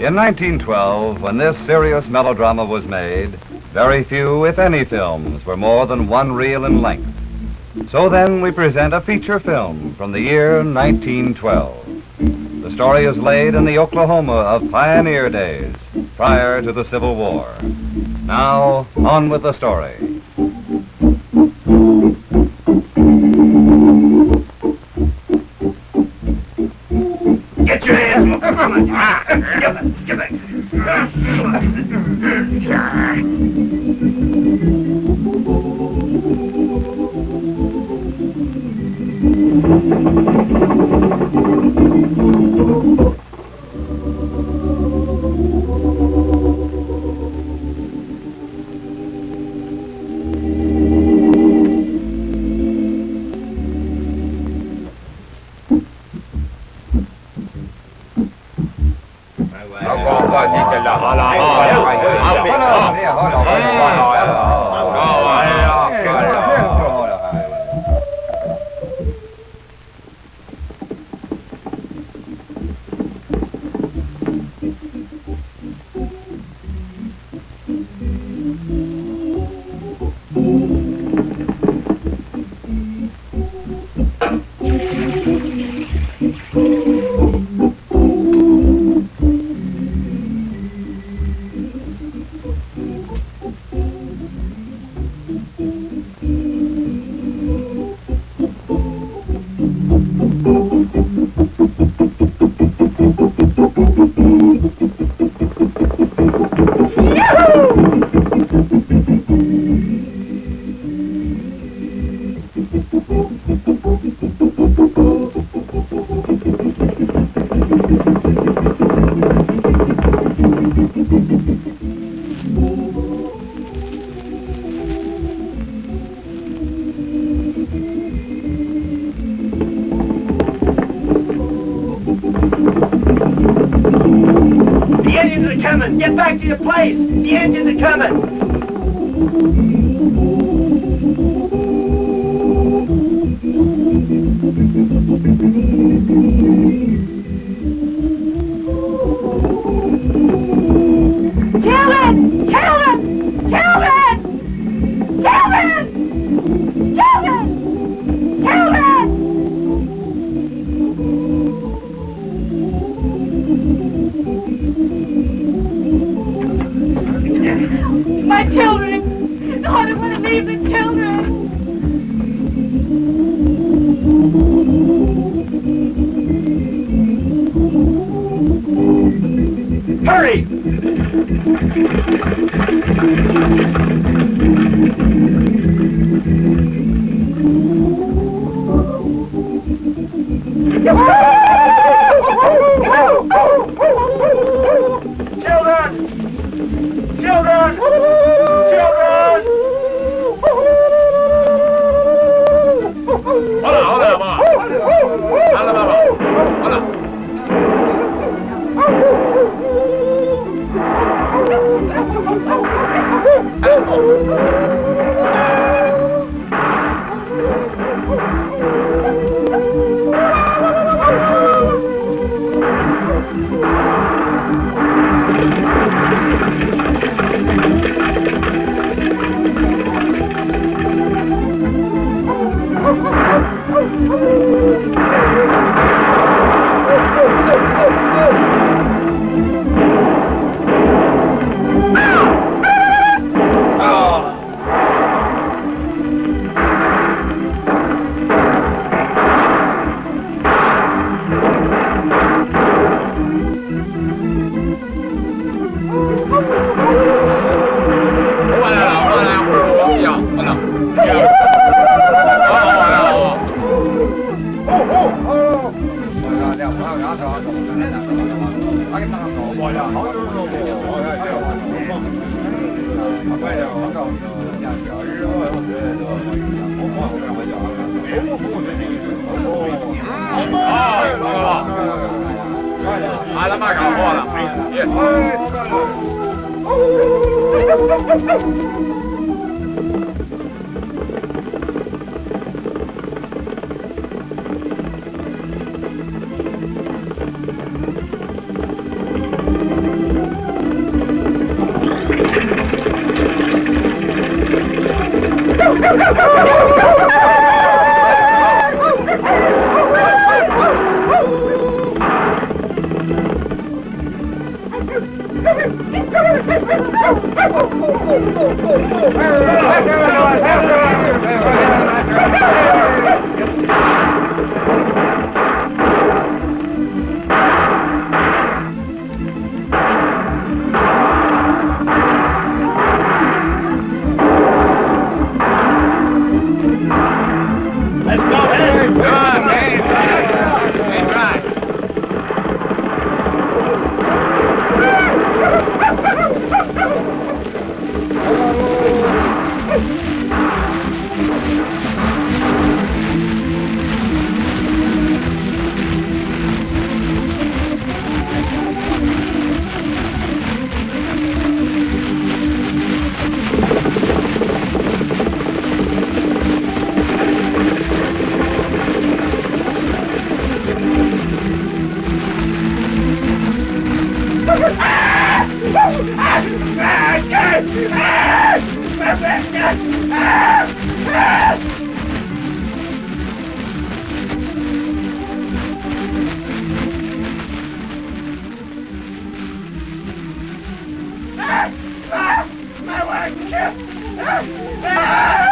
In 1912, when this serious melodrama was made, very few, if any, films were more than one reel in length. So then we present a feature film from the year 1912. The story is laid in the Oklahoma of pioneer days, prior to the Civil War. Now, on with the story. Get your hands up! Come on! Get back! The engines are coming! Get back to your place! The engines are coming! Children! Children! Children! Children! Children! Children! My children! No, I don't want to leave the children! Hurry! Children! Children! Children! Hola, hola, mamá. Hola, mamá. Hola. Let's go, Henry. Come on, man. Hey, drive. My wife!